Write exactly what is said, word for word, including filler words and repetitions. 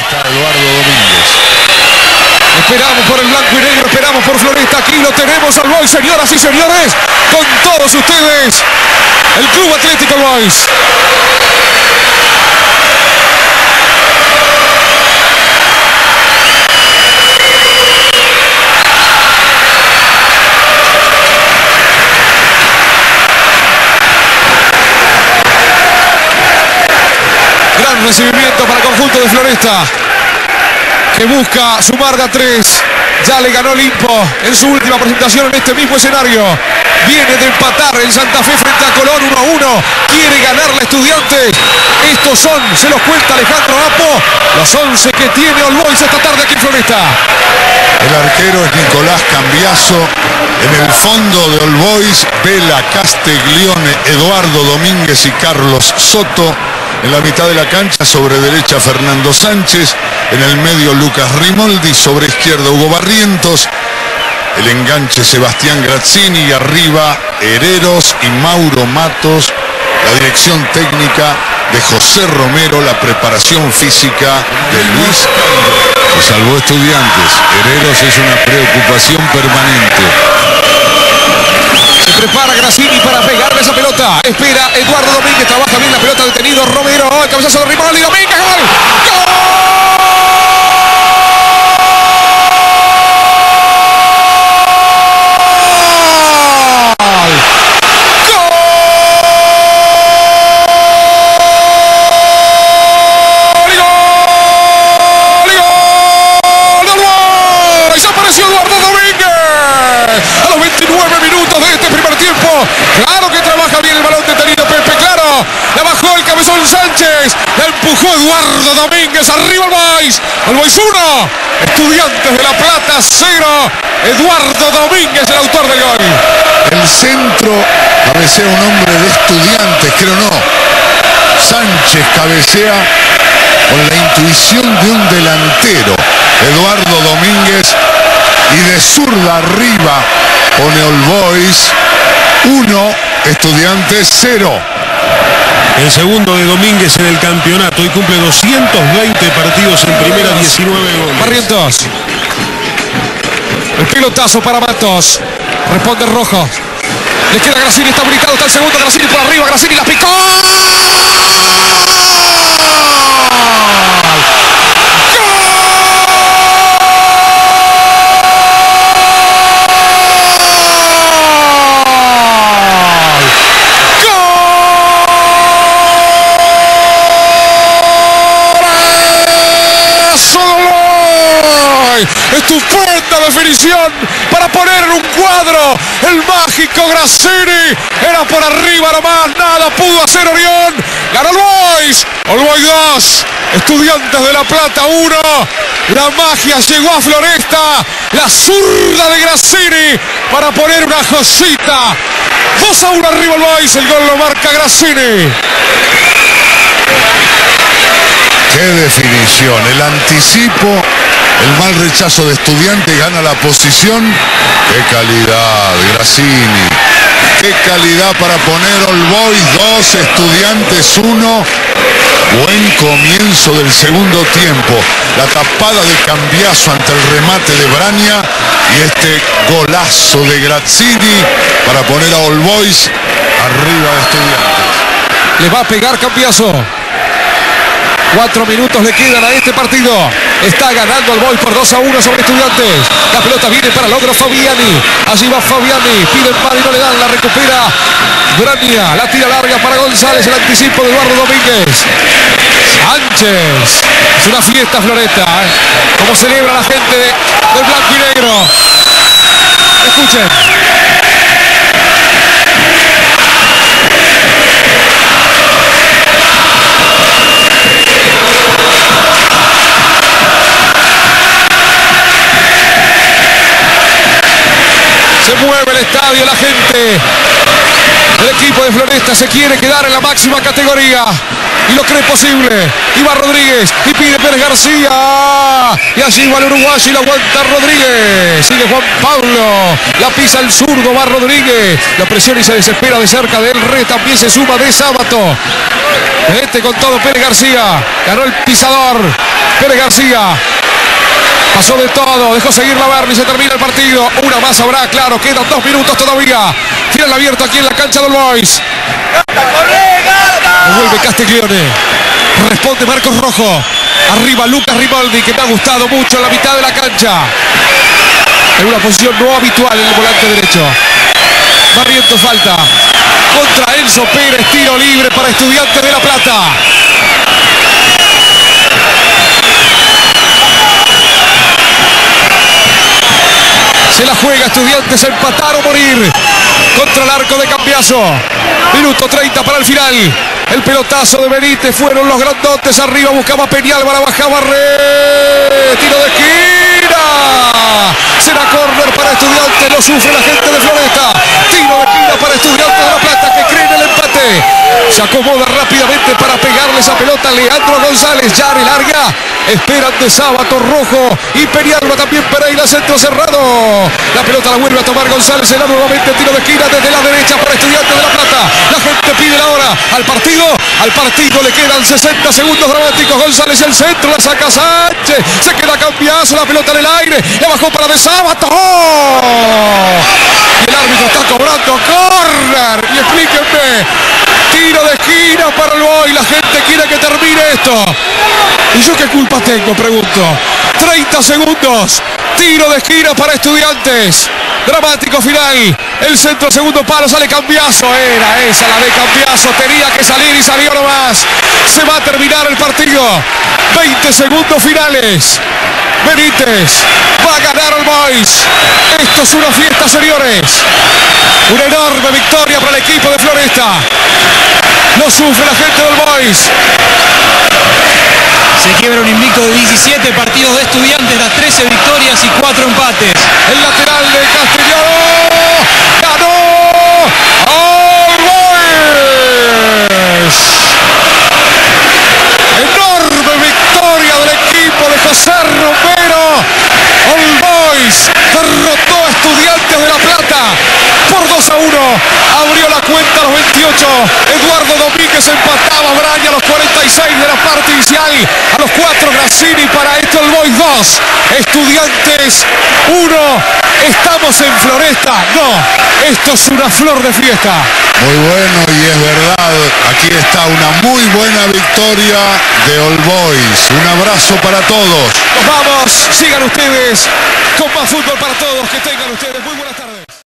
Está Eduardo Domínguez. Esperamos por el blanco y negro, esperamos por Floresta. Aquí lo tenemos al Boys, señoras y señores. Con todos ustedes, el Club Atlético Boys. Gran recibimiento para el conjunto de Floresta, que busca sumar de a tres. Ya le ganó Olimpo en su última presentación en este mismo escenario. Viene de empatar en Santa Fe frente a Colón uno a uno. Quiere ganarle a Estudiantes. Estos son, se los cuenta Alejandro Apo, los once que tiene All Boys esta tarde aquí en Floresta. El arquero es Nicolás Cambiaso. En el fondo de All Boys, Vela, Castiglione, Eduardo Domínguez y Carlos Soto. En la mitad de la cancha, sobre derecha, Fernando Sánchez. En el medio, Lucas Rimoldi. Sobre izquierda, Hugo Barrientos. El enganche, Sebastián Grazzini. Y arriba, Hereros y Mauro Matos. La dirección técnica de José Romero. La preparación física de Luis Cando. Se salvó Estudiantes. Hereros es una preocupación permanente. Se prepara Grazzini para pegarle esa pelota. Espera Eduardo Domínguez. Trabaja bien la pelota, detenido Romero. El cabezazo de Rimoldi. Domínguez. ¡Gol! ¡Gol! Claro que trabaja bien el balón detenido Pepe, claro. Le bajó el cabezón Sánchez. Le empujó Eduardo Domínguez. Arriba el Boys. El Boys uno. Estudiantes de La Plata cero. Eduardo Domínguez, el autor del gol. El centro cabecea un hombre de Estudiantes, creo no. Sánchez cabecea con la intuición de un delantero. Eduardo Domínguez. Y de zurda arriba pone All Boys uno, Estudiantes cero. El segundo de Domínguez en el campeonato y cumple doscientos veinte partidos en primera, diecinueve goles. Barrientos. El pelotazo para Matos. Responde Rojo. Le queda Grazzini, está habilitado, está el segundo. Grazzini por arriba, Grazzini la picó. Estupenda definición para poner en un cuadro el mágico Grazzini. Era por arriba nomás, nada pudo hacer Orión. Ganó All Boys. All Boys dos, Estudiantes de La Plata uno. La magia llegó a Floresta. La zurda de Grazzini para poner una joyita. dos a uno arriba All Boys. El gol lo marca Grazzini. Qué definición, el anticipo, el mal rechazo de Estudiantes, gana la posición. Qué calidad, Grazzini. Qué calidad para poner All Boys dos, Estudiantes uno. Buen comienzo del segundo tiempo. La tapada de Cambiaso ante el remate de Braña. Y este golazo de Grazzini para poner a All Boys arriba de Estudiantes. Le va a pegar Cambiaso. Cuatro minutos le quedan a este partido. Está ganando All Boys por dos a uno sobre Estudiantes. La pelota viene para Logro Fabiani. Allí va Fabiani. Pide el par y no le dan. La recupera Braña. La tira larga para González. El anticipo de Eduardo Domínguez. Sánchez. Es una fiesta Floresta. ¿eh? Como celebra la gente de, del blanco y negro. Escuchen. Se mueve el estadio, la gente. El equipo de Floresta se quiere quedar en la máxima categoría y lo cree posible. Iván Rodríguez y pide Pérez García. Y allí va el uruguayo y la aguanta Rodríguez. Sigue Juan Pablo. La pisa el zurdo, va Rodríguez. La presión y se desespera de cerca del Re. También se suma de Sábato. Este con todo Pérez García. Ganó el pisador. Pérez García. Pasó de todo, dejó seguir la Berni, se termina el partido. Una más habrá, claro, quedan dos minutos todavía. Tiene el abierto aquí en la cancha del Boys. Vuelve Castiglione. Responde Marcos Rojo. Arriba Lucas Rimaldi, que me ha gustado mucho en la mitad de la cancha. En una posición no habitual en el volante derecho. Barrientos falta. Contra Enzo Pérez, tiro libre para Estudiantes de La Plata. Se la juega Estudiantes a empatar o morir. Contra el arco de Cambiaso. Minuto treinta para el final. El pelotazo de Benítez. Fueron los grandotes arriba. Buscaba Peñalba. La bajaba Re. Tiro de esquina. Será córner para Estudiantes. Lo sufre la gente de Floresta. Tiro de esquina para Estudiantes de La Plata, que cree en el empate. Se acomoda rápidamente para pegarle esa pelota a Leandro González. Ya de larga. Esperan de Sábato, Rojo y Peñalba, también Pereira, centro cerrado. La pelota la vuelve a tomar González. Será nuevamente tiro de esquina desde la derecha para Estudiantes de La Plata. La gente pide la hora al partido. Al partido le quedan sesenta segundos dramáticos. González el centro, la saca Sánchez. Se queda Cambiaso, la pelota en el aire. Le bajó para de Sábato. ¡Oh! Y el árbitro está cobrando córner. Y explíquenme. Tiro de esquina para el Boy. La gente quiere que termine esto. ¿Y yo qué culpa tengo? Pregunto. treinta segundos. Tiro de esquina para Estudiantes. Dramático final. El centro, segundo palo, sale Cambiaso. Era esa la de Cambiaso. Tenía que salir y salió nomás. Se va a terminar el partido. veinte segundos finales. Benítez va a ganar el Boys. Esto es una fiesta, señores. Una enorme victoria para el equipo de Floresta. Lo sufre la gente del Boys. Se quiebra un invicto de diecisiete partidos de Estudiantes, da trece victorias y cuatro empates. El lateral de Castellano ganó All Boys. Enorme victoria del equipo de José Romero. All Boys derrotó a Estudiantes de La Plata por dos a uno. Abrió la cuenta a los veintiocho. Eduardo Domínguez empataba a Braña a los cuarenta y seis de la parte inicial. A los cuatro Grassini para esto el Boys dos. Estudiantes uno. ¿Estamos en Floresta? No. Esto es una flor de fiesta. Muy bueno, y es verdad. Aquí está una muy buena victoria de All Boys. Un abrazo para todos. Nos vamos. Sigan ustedes con más fútbol para todos. Que tengan ustedes muy buenas.